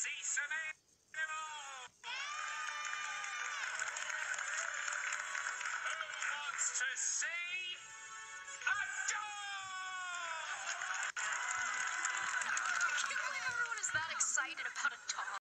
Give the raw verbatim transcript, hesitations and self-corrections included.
see some animals? Who wants to see a dog? I can't believe everyone is that excited about a dog.